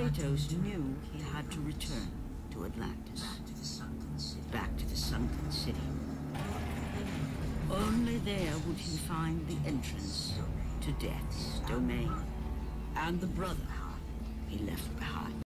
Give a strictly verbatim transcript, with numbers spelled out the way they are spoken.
Kratos knew he had to return to Atlantis, back to the Sunken City. Only there would he find the entrance to Death's domain, and the brother he left behind.